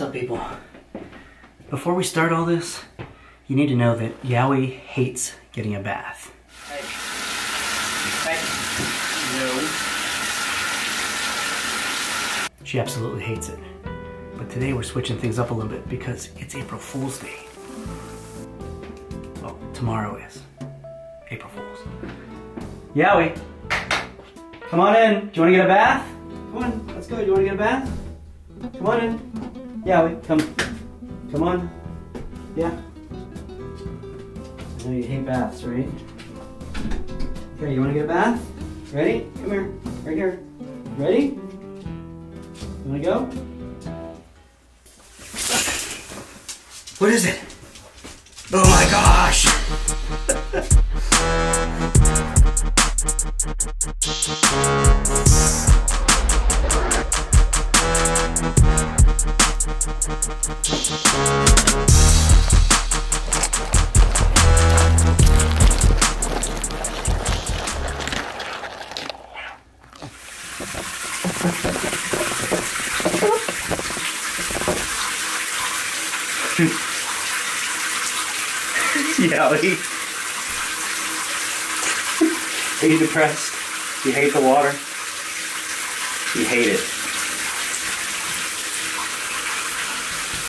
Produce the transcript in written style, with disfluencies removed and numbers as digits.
What's up, people? Before we start all this, you need to know that Yowie hates getting a bath. Hey. No. She absolutely hates it. But today we're switching things up a little bit because it's April Fool's Day. Well, tomorrow is April Fool's. Yowie, come on in. Do you want to get a bath? Come on, let's go. Do you want to get a bath? Come on in. Yowie, come on. Yeah. I know you hate baths, right? Okay, you want to get a bath? Ready? Come here. Right here. Ready? You want to go? What is it? Oh my gosh! Yowie. Are you depressed? You hate the water? You hate it.